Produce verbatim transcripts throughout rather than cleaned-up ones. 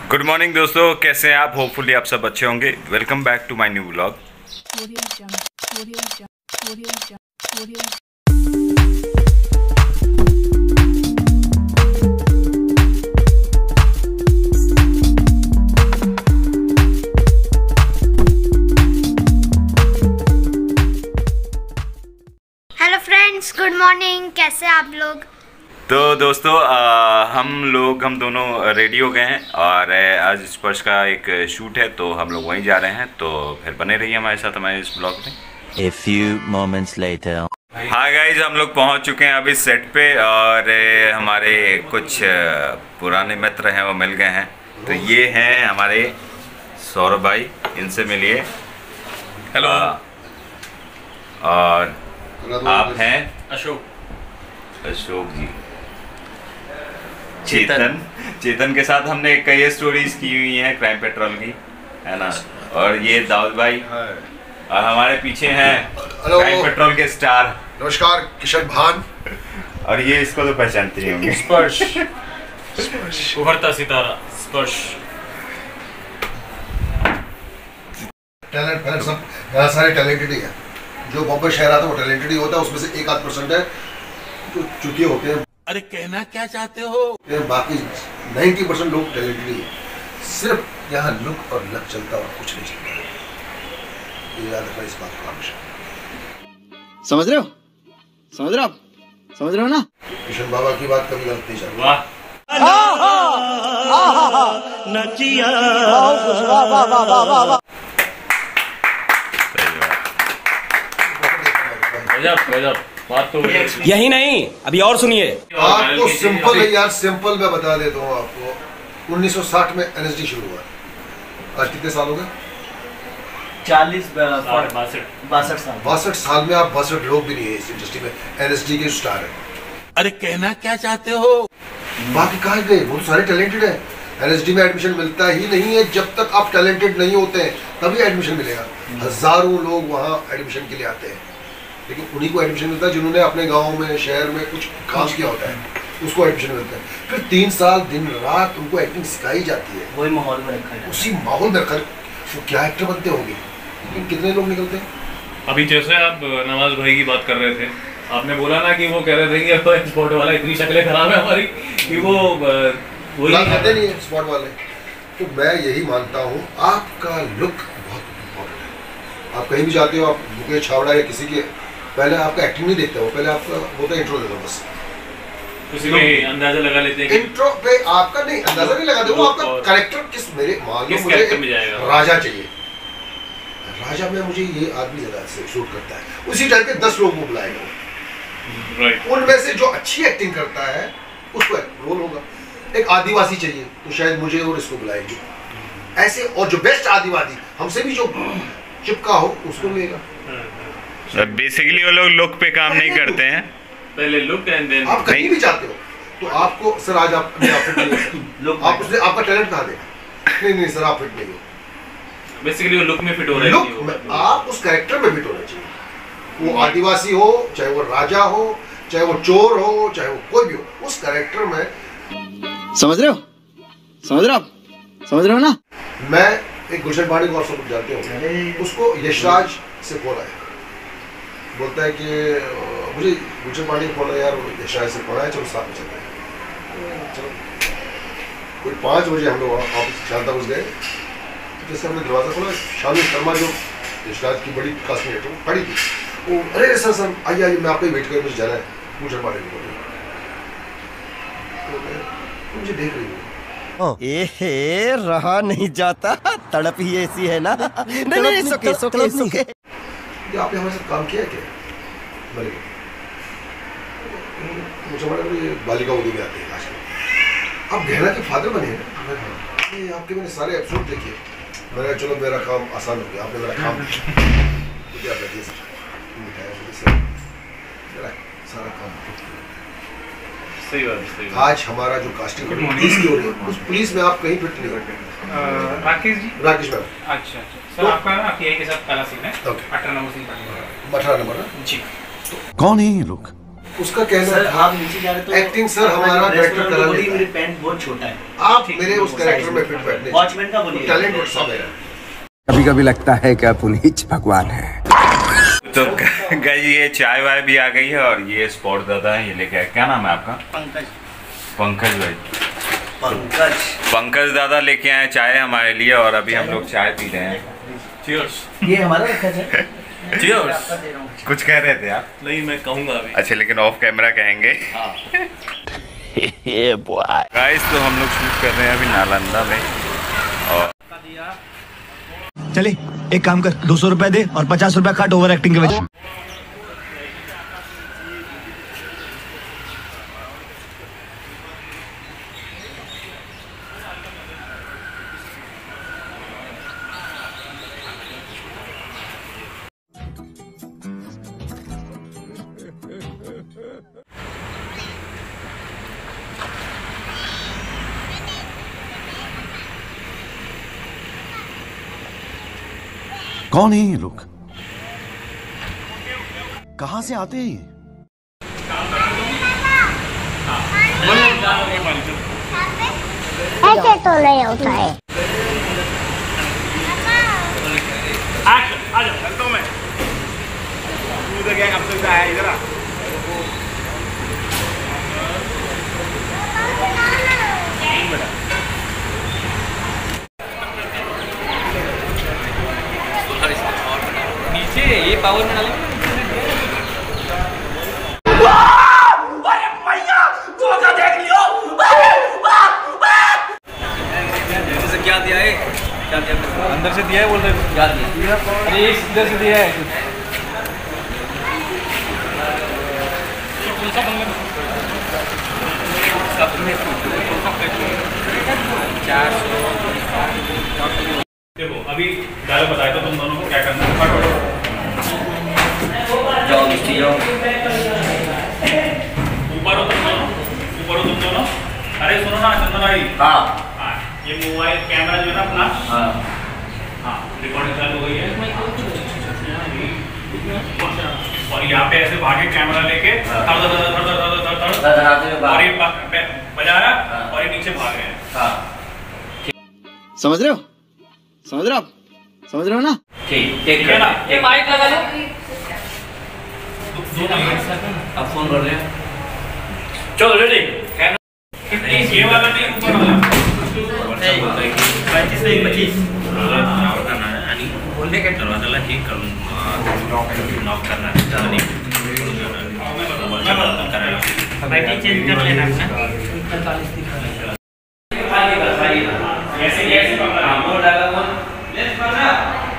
Good morning दोस्तों, कैसे हैं आप? होपफुली आप सब अच्छे होंगे। Welcome back to my new vlog. Hello friends, good morning. कैसे आप लोग? तो दोस्तों आ, हम लोग हम दोनों रेडी हो गए हैं और आज स्पर्श का एक शूट है, तो हम लोग वहीं जा रहे हैं। तो फिर बने रहिए हमारे साथ हमारे इस ब्लॉग में। A few moments later. हाँ गाइज, हम लोग पहुंच चुके हैं अभी सेट पे और हमारे कुछ पुराने मित्र हैं वो मिल गए हैं। तो ये हैं हमारे सौरभ भाई, इनसे मिलिए। हेलो। और आप हैं अशोक अशोक जी। चेतन चेतन के साथ हमने कई स्टोरीज की हुई हैं क्राइम पेट्रोल की, है ना। और ये दाऊद भाई और हमारे पीछे हैं क्राइम पेट्रोल के स्टार। नमस्कार, किशन भान। और ये इसको तो पहचानते ही होंगे, स्पर्श उभरता सितारा स्पर्श। टैलेंट टैलेंट सब यहाँ सारे टैलेंटेड ही है। जो बॉम्बे शहर आता है वो टैलेंटेड ही होता है, उसमें से एक आध परसेंट है जो चुतिए होते हैं। अरे कहना क्या चाहते हो? बाकी नब्बे परसेंट लोग टैलेंटेड ही है। सिर्फ यहाँ लुक और लक चलता और कुछ नहीं चलता है। ये याद रखना इस बात को हमेशा। समझ रहे हो समझ रहे हो आप समझ रहे हो ना? किशन बाबा की बात कभी गलत नहीं चलती। वाह गजब गजब बात तो। यही नहीं, अभी और सुनिए। आपको सिंपल है यार, सिंपल मैं बता देता हूँ आपको। उन्नीस सौ साठ में एनएसडी शुरू हुआ। आज कितने साल हो गए? चालीस बासठ साल बासठ साल में आप बासठ लोग भी नहीं है इस इंडस्ट्री में एनएसडी के स्टार है। अरे कहना क्या चाहते हो? बाकी कहाँ गए? वो सारे टैलेंटेड है। एनएसडी में एडमिशन मिलता ही नहीं है जब तक आप टैलेंटेड नहीं होते हैं, तभी एडमिशन मिलेगा। हजारों लोग वहाँ एडमिशन के लिए आते हैं, लेकिन उन्हीं को एडमिशन मिलता है जिन्होंने अपने गाँव में शहर में कुछ काम किया होता है, उसको एडमिशन मिलता है। फिर तीन साल दिन रात उनको एक्टिंग सिखाई जाती है, वही माहौल में रखा है। उसी माहौल में रखकर वो क्या एक्टर बनते होंगे। लेकिन कितने लोग निकलते हैं? अभी जैसे आप नवाज भाई की बात कर रहे थे, आपने बोला ना कि वो कह रहे थे कि स्पोर्ट वाला इतनी शक्लें खराब है हमारी कि वो वही कहते नहीं है स्पॉट वाले। तो मैं यही मानता हूँ, आपका लुक बहुत इम्पोर्टेंट है। आप कहीं भी जाते हो, आप मुकेश छावड़ा या किसी के पहले आपका एक्टिंग नहीं देखते हो, पहले आपका होता है इंट्रो देता बस। उसी में अंदाजा लगा लेते हैं। इंट्रो पे आपका नहीं अंदाजा नहीं लगाते, वो आपका कैरेक्टर किस मेरे मान लो मुझे राजा चाहिए, राजा में मुझे ये आदमी ज्यादा से शूट करता है, उसी टाइप के दस लोग वो बुलाएगा। उनमें से जो अच्छी एक्टिंग करता है उसको रोल होगा। एक आदिवासी चाहिए तो शायद मुझे और इसको बुलाएंगे ऐसे, और जो बेस्ट आदिवासी हमसे भी जो चिपका हो उसको लेगा। बेसिकली वो लोग लुक पे काम नहीं करते हैं, पहले लुक एंड देन। आप कहीं भी जाते हो तो आपको सर आज आप नहीं, आप फिट नहीं हो, आप उसने आपका टैलेंट कहाँ देखा? नहीं नहीं सर आप फिट नहीं हो। बेसिकली वो लुक में फिट हो रहे लुक में, आप उस कैरेक्टर में फिट होना चाहिए। वो आदिवासी हो, चाहे वो राजा हो, चाहे वो चोर हो, चाहे वो कोई भी हो, उस कैरेक्टर में। समझ रहे हो समझ रहे हो आप समझ रहे हो ना? मैं एक गुलशन पानी को और सब जानते हो, उसको यशराज से फोन आया, बोलता है कि मुझे गुलशन पानी को फोन आया यार, यशराज से फोन आया, चलो साथ में चलते हैं। चलो कोई पाँच बजे हम लोग ऑफिस शांता घुस गए। जैसे हमने दरवाजा खोला, शामी शर्मा जो यशराज की बड़ी क्लासमेट है वो खड़ी थी। वो अरे सर सर आइए आइए, मैं आपको वेट कर, मुझे जाना है। गुलशन पानी को बोले मुझे देख रही हूँ, एहे, रहा नहीं जाता, तड़प ही ऐसी है ना। नहीं नहीं, सुके सुके सुके। ये आपने हमारे साथ काम किया है क्या? बोले मुझे बोला ये बालिका उर्दू में आते हैं आजकल। आप गहना के फादर बने हैं ना? ये आपके मैंने सारे एपिसोड देखे। मैंने चलो मेरा काम आसान हो गया, आपने मेरा काम मुझे आप लगे सर, मेरा सारा काम सही बात सही बात। आज हमारा जो कास्टिंग पुलिस की हो रही है, उस पुलिस में आप कहीं फिट नहीं होते। राकेश जी राकेश मैम। अच्छा अच्छा सर, आपका ना आपकी के साथ पहला सीन है, अठारह नंबर सीन, अठारह नंबर जी। कौन है ये लोग? उसका कहना सर था आप नीचे जा रहे तो एक्टिंग सर हमारा बेटर करा बोली लेता मेरी है। पैंट बहुत छोटा है। आप मेरे उस कैरेक्टर में फिट बैठने वॉचमैन का बोलिए। टैलेंट और सब है। कभी कभी लगता है कि पुनीत भगवान है। तो गाइस ये चाय वाय भी आ गई है और ये स्पॉट दादा है, ये लेके आए। क्या नाम है आपका? पंकज। पंकज भाई। पंकज पंकज दादा लेके आए चाय हमारे लिए और अभी हम लोग चाय पी रहे हैं। चीयर्स। ये हमारा रखा है। चीयर्स। कुछ कह रहे थे आप? नहीं मैं कहूँगा अभी। अच्छा लेकिन ऑफ कैमरा कहेंगे। गाइस तो हम लोग शूट कर रहे हैं अभी नालंदा में और चले एक काम कर, दो सौ रुपए दे और पचास रुपए काट ओवर एक्टिंग के वजह। कौन है ये लोग? कहां से आते हैं ये? ऐसे तो नहीं होता है। नीचे ये पावर में डालो। क्या दिया है? क्या दिया? अंदर से दिया है बोल रहे? क्या दिया? अरे ये इधर से दिया है। देखो अभी डायलॉग बताया था तुम दोनों को क्या करना है। जाओ मिस्टी जाओ। ऊपर हो तुम दोनों, ऊपर हो तुम दोनों। अरे सुनो ना चंदन भाई। हाँ हाँ ये मोबाइल कैमरा जो है ना अपना। हाँ हाँ रिकॉर्डिंग चालू हो गई है और यहाँ पे ऐसे भागे कैमरा लेके धड़ धड़ धड़ धड़ धड़ धड़ धड़ और ये बजा रहा और ये नीचे भाग रहे हैं। समझ रहे हो? समझ रहे हो आप? समझ रहे हो ना? ठीक ठीक है ना। ये माइक लगा लो। अब फोन कर रहे हैं। चलो रेडी। ये वाला नहीं ऊपर वाला। पच्चीस नहीं पच्चीस। बोलने के दरवाजा ठीक करूँ नॉक करना है नहीं बैटरी चेंज कर लेना है ना। ऐसे ऐसे पकड़ा वो डाला वो लेफ्ट पकड़ा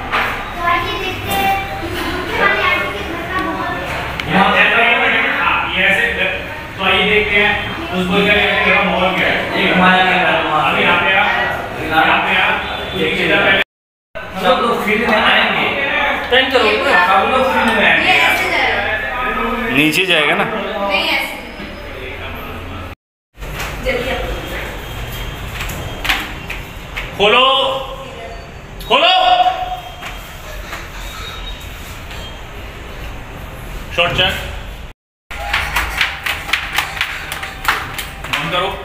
यहाँ ये ऐसे तो आइए देखते हैं उस बोल का क्या माहौल क्या है। ये घुमाया गया अभी यहाँ पे आ यहाँ पे आ एक चीज़ पहले सब लोग फील्ड में आएंगे। टेंट करो सब लोग फील्ड में आएंगे। नीचे जाएगा ना। नहीं ऐसे जल्दी खोलो खोलो शॉट चेक बंद करो।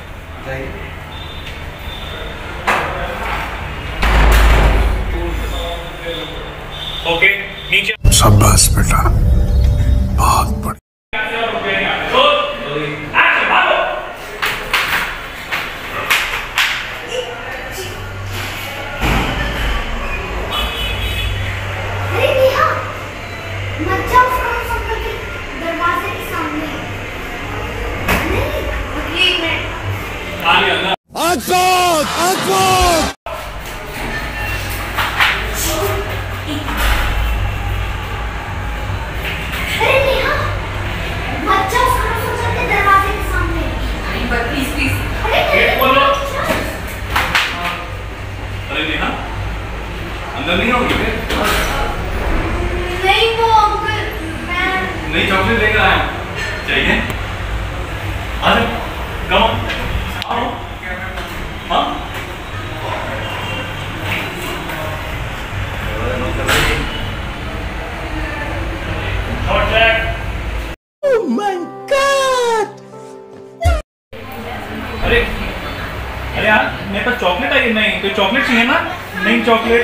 ओके नीचे शाबाश बेटा, बहुत बढ़िया। दरवाजे के सामने प्लीज प्लीज अरे नेहा अंदर नहीं आओगी नहीं वो अंकल मैं नहीं चॉकलेट लेकर आया चाहिए अरे कम आओ हाँ shot check. Oh my chocolate आई नहीं तो चॉकलेट चाहिए ना? नहीं चॉकलेट।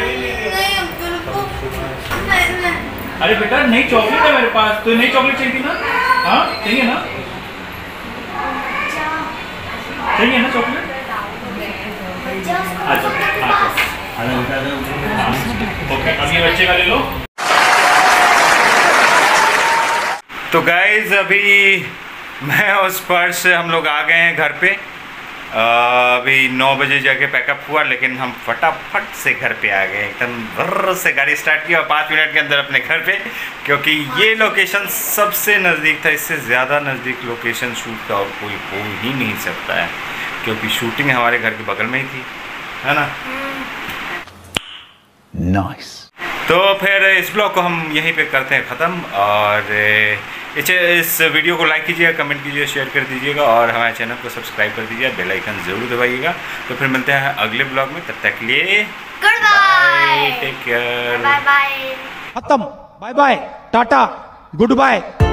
अरे बेटा नहीं चॉकलेट है मेरे पास, तो नहीं चॉकलेट चाहिए थी ना? हाँ चाहिए ना? चाहिए ना चॉकलेट? अच्छा ओके, अब ये बच्चे का ले लो। तो गाइज अभी मैं उस पर्स से हम लोग आ गए हैं घर पे। अभी नौ बजे जाके पैकअप हुआ, लेकिन हम फटाफट से घर पे आ गए, एकदम भर्र से गाड़ी स्टार्ट की और पाँच मिनट के अंदर अपने घर पे, क्योंकि ये लोकेशन सबसे नज़दीक था। इससे ज़्यादा नज़दीक लोकेशन शूट का और कोई हो ही नहीं सकता है, क्योंकि शूटिंग हमारे घर के बगल में ही थी, है ना। नाइस। तो फिर इस ब्लॉग को हम यहीं पे करते हैं ख़त्म, और इस इस वीडियो को लाइक कीजिएगा, कमेंट कीजिएगा, शेयर कर दीजिएगा और हमारे चैनल को सब्सक्राइब कर दीजिएगा, बेल आइकन ज़रूर दबाइएगा। तो फिर मिलते हैं अगले ब्लॉग में, तब तक के लिए goodbye, take care, bye bye, खत्म, बाय बाय, टाटा, गुड बाय।